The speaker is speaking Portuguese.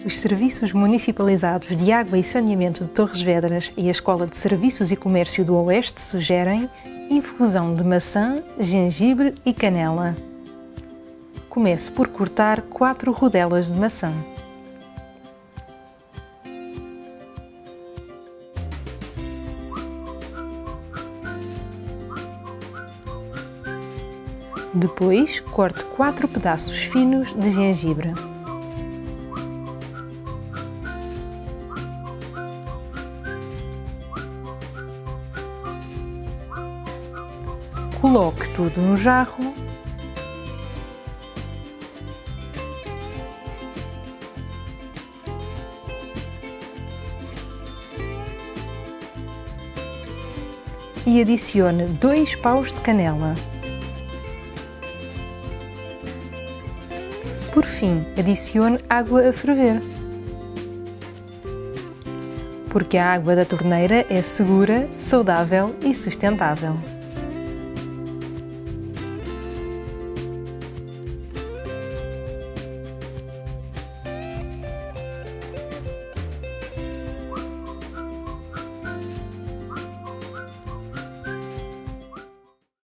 Os Serviços Municipalizados de Água e Saneamento de Torres Vedras e a Escola de Serviços e Comércio do Oeste sugerem infusão de maçã, gengibre e canela. Comece por cortar 4 rodelas de maçã. Depois, corte 4 pedaços finos de gengibre. Coloque tudo no jarro e adicione 2 paus de canela. Por fim, adicione água a ferver, porque a água da torneira é segura, saudável e sustentável.